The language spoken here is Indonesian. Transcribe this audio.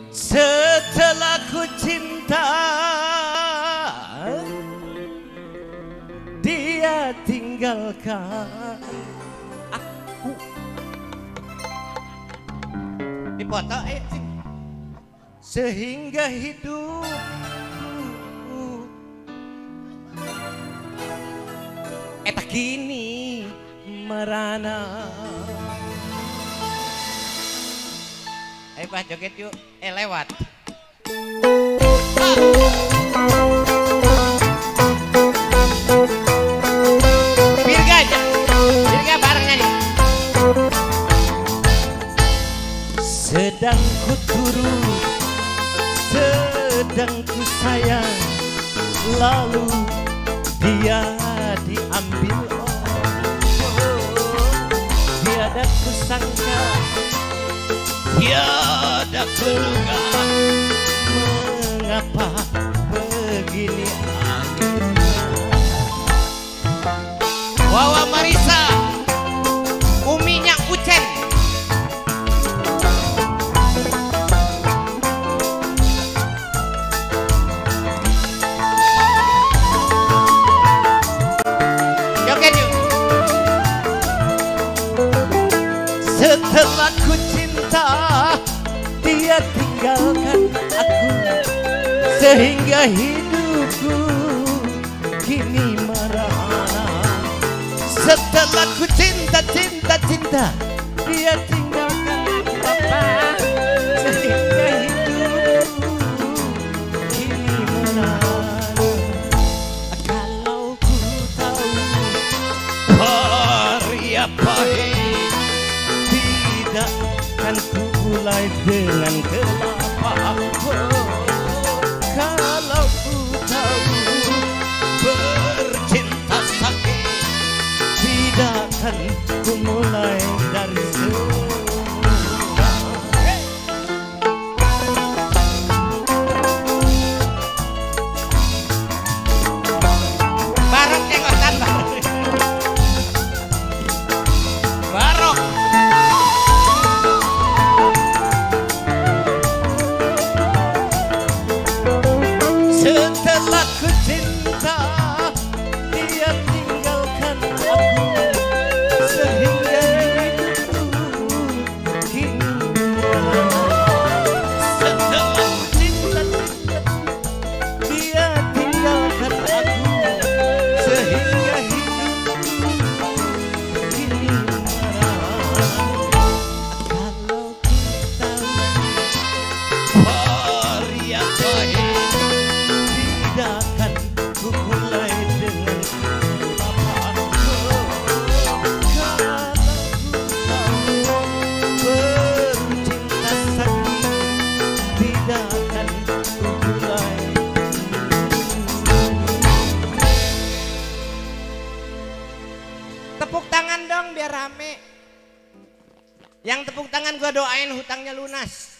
Setelah ku cinta, dia tinggalkan aku. Dipoto sehingga hidupku eta kini merana. Ayo Pak joget yuk, lewat. Virga bareng nyanyi. Sedang ku turut, sedang ku sayang, lalu dia diambil tiada ku sangka, tiada ku duga, mengapa begini akhirnya. Wawa Marisa, uminya Ucen. Joget yuk. Setelah ku cinta, dia tinggalkan aku, sehingga hidupku kini merana. Setelah ku cinta, dia tinggalkan papa, sehingga hidupku kini merana. Kalau ku tahu hari apa tidak akan ku mulai dengan kelapa. Kalau ku tahu bercinta sakit, tidak akan ku mulai dari semula. Barok jenggotan barok. Setelah ku cinta, dia tinggalkan aku, sehingga hidupku kini merana. Setelah ku cinta, dia tinggalkan aku, sehingga hidupku kini merana. Kalau ku tahu hari apa tidak akan ku mulai dengan kelapa. Kalau ku tahu bercinta sakit, tidak akan ku mulai. Tepuk tangan dong biar rame. Yang tepuk tangan gua doain hutangnya lunas.